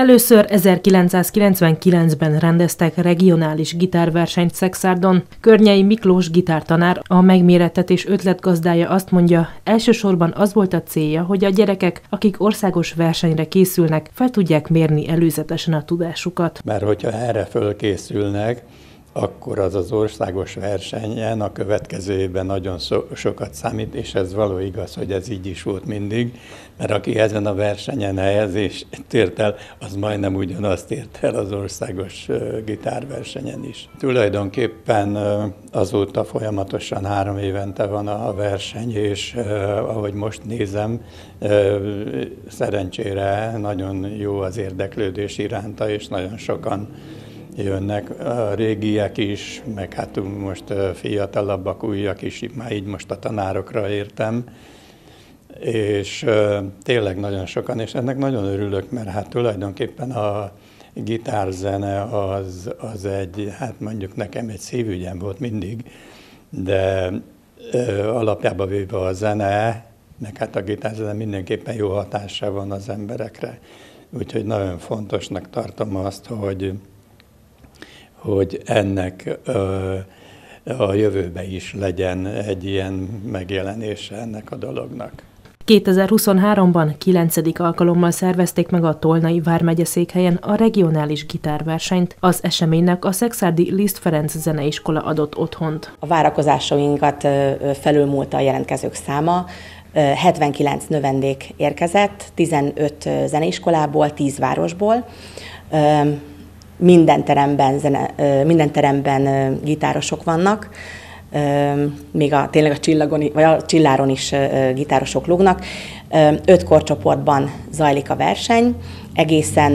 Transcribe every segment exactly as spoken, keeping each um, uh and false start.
Először ezerkilencszázkilencvenkilencben rendeztek regionális gitárversenyt Szexárdon. Környei Miklós gitártanár, a megmérettetés ötletgazdája azt mondja, elsősorban az volt a célja, hogy a gyerekek, akik országos versenyre készülnek, fel tudják mérni előzetesen a tudásukat. Mert hogyha erre fölkészülnek, akkor az az országos versenyen a következő évben nagyon so- sokat számít, és ez való igaz, hogy ez így is volt mindig, mert aki ezen a versenyen helyezést ért el, az majdnem ugyanazt ért el az országos gitárversenyen is. Tulajdonképpen azóta folyamatosan három évente van a verseny, és ahogy most nézem, szerencsére nagyon jó az érdeklődés iránta, és nagyon sokan jönnek, a régiek is, meg hát most fiatalabbak, újak is, már így most a tanárokra értem, és tényleg nagyon sokan, és ennek nagyon örülök, mert hát tulajdonképpen a gitárzene az, az egy, hát mondjuk nekem egy szívügyem volt mindig, de alapjában véve a zene, meg hát a gitárzene mindenképpen jó hatással van az emberekre. Úgyhogy nagyon fontosnak tartom azt, hogy hogy ennek a jövőben is legyen egy ilyen megjelenése ennek a dolognak. kétezer-huszonháromban kilencedik alkalommal szervezték meg a Tolnai vármegyeszékhelyen a regionális gitárversenyt. Az eseménynek a szexárdi Liszt Ferenc Zeneiskola adott otthont. A várakozásainkat felülmúlta a jelentkezők száma. hetvenkilenc növendék érkezett, tizenöt zeneiskolából, tíz városból. Minden teremben, zene, minden teremben gitárosok vannak, még a, tényleg a csillagon, vagy a csilláron is gitárosok lógnak. Öt korcsoportban zajlik a verseny, egészen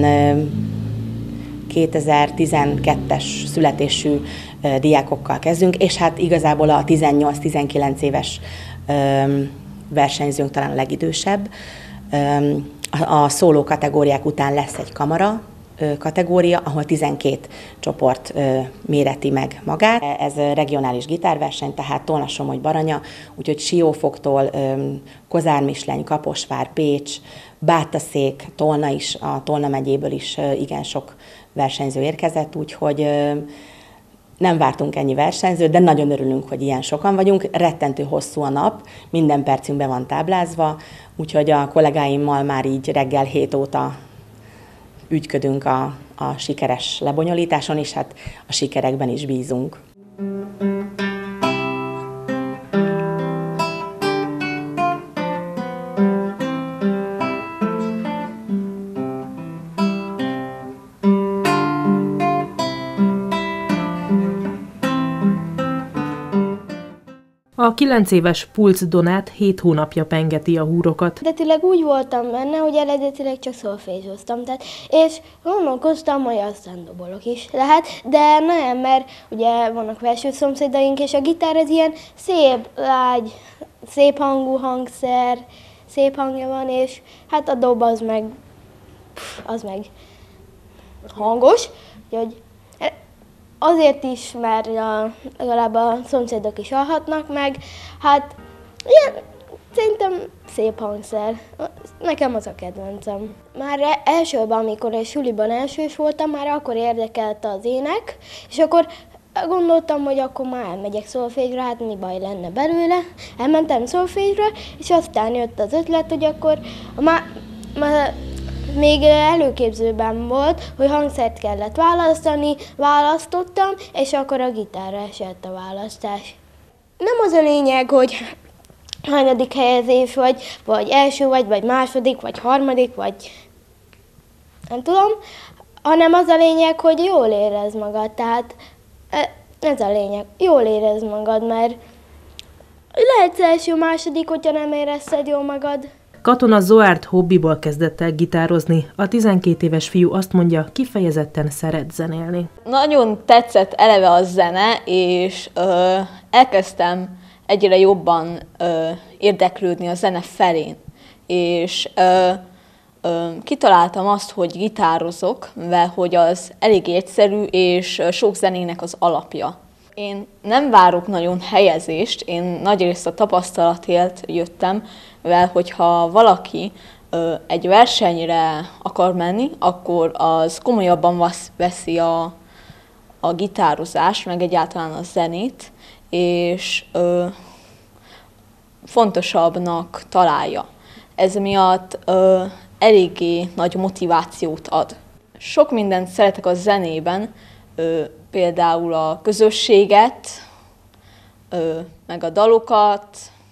kétezer-tizenkettes születésű diákokkal kezdünk, és hát igazából a tizennyolc-tizenkilenc éves versenyzőnk talán a legidősebb. A szóló kategóriák után lesz egy kamara kategória, ahol tizenkét csoport méreti meg magát. Ez regionális gitárverseny, tehát Tolna-Somogy-Baranya, úgyhogy Siófoktól Kozármisleny, Kaposvár, Pécs, Bátaszék, Tolna is, a Tolna megyéből is igen sok versenyző érkezett, úgyhogy nem vártunk ennyi versenyzőt, de nagyon örülünk, hogy ilyen sokan vagyunk. Rettentő hosszú a nap, minden percünk be van táblázva, úgyhogy a kollégáimmal már így reggel hét óta ügyködünk a, a sikeres lebonyolításon, és hát a sikerekben is bízunk. A kilenc éves Pulc Donát hét hónapja pengeti a húrokat. Eredetileg úgy voltam benne, hogy eredetileg csak szolfézsoztam, tehát, és gondolkoztam, hogy aztán dobolok is lehet, de nem, mert ugye vannak felső szomszédaink, és a gitár az ilyen szép, lágy, szép hangú hangszer, szép hangja van, és hát a dob az meg, az meg hangos, úgyhogy azért is, mert a, legalább a szomszédok is hallhatnak meg, hát ilyen, szerintem szép hangszer. Nekem az a kedvencem. Már elsőben, amikor a suliban elsős voltam, már akkor érdekelte az ének, és akkor gondoltam, hogy akkor már elmegyek szolfégyre, hát mi baj lenne belőle. Elmentem szolfégyre, és aztán jött az ötlet, hogy akkor már, már még előképzőben volt, hogy hangszert kellett választani, választottam, és akkor a gitárra esett a választás. Nem az a lényeg, hogy hanyadik helyezés vagy, vagy első vagy, vagy második, vagy harmadik, vagy nem tudom, hanem az a lényeg, hogy jól érez magad. Tehát ez a lényeg, jól érez magad, mert lehetsz első, második, hogyha nem érezted jól magad. Katona Zoárd hobbiból kezdett el gitározni. A tizenkét éves fiú azt mondja, kifejezetten szeret zenélni. Nagyon tetszett eleve a zene, és ö, elkezdtem egyre jobban ö, érdeklődni a zene felén. És ö, ö, kitaláltam azt, hogy gitározok, mivel hogy az elég egyszerű, és sok zenének az alapja. Én nem várok nagyon helyezést, én nagyrészt a tapasztalatért jöttem, mivel hogyha valaki egy versenyre akar menni, akkor az komolyabban veszi a, a gitározást, meg egyáltalán a zenét, és ö, fontosabbnak találja. Ez miatt ö, eléggé nagy motivációt ad. Sok mindent szeretek a zenében, ö, például a közösséget, ö, meg a dalokat.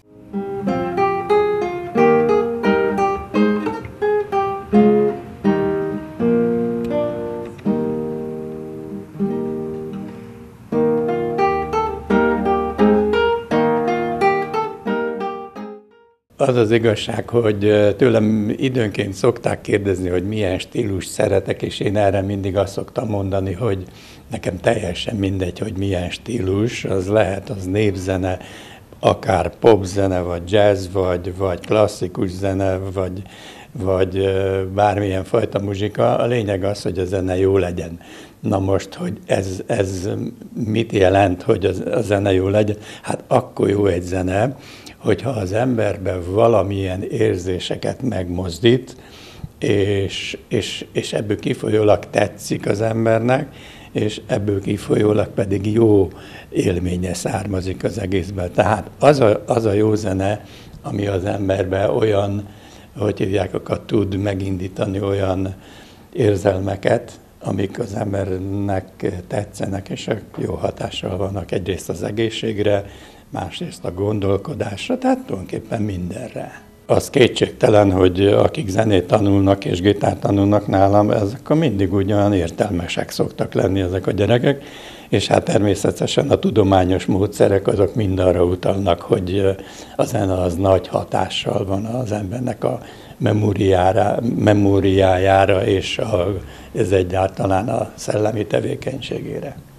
Az az igazság, hogy tőlem időnként szokták kérdezni, hogy milyen stílust szeretek, és én erre mindig azt szoktam mondani, hogy nekem teljesen mindegy, hogy milyen stílus, az lehet, az népzene, akár popzene, vagy jazz, vagy, vagy klasszikus zene, vagy, vagy bármilyen fajta muzsika. A lényeg az, hogy a zene jó legyen. Na most, hogy ez, ez mit jelent, hogy a zene jó legyen? Hát akkor jó egy zene, hogyha az emberben valamilyen érzéseket megmozdít, és, és, és ebből kifolyólag tetszik az embernek, és ebből kifolyólag pedig jó élménye származik az egészben. Tehát az a, az a jó zene, ami az emberben olyan, hogy hívják, tud megindítani olyan érzelmeket, amik az embernek tetszenek, és jó hatással vannak egyrészt az egészségre, másrészt a gondolkodásra, tehát tulajdonképpen mindenre. Az kétségtelen, hogy akik zenét tanulnak és gitárt tanulnak nálam, ezek a mindig ugyan értelmesek szoktak lenni ezek a gyerekek, és hát természetesen a tudományos módszerek azok mind arra utalnak, hogy a zene az nagy hatással van az embernek a memóriára, memóriájára és a, ez egyáltalán a szellemi tevékenységére.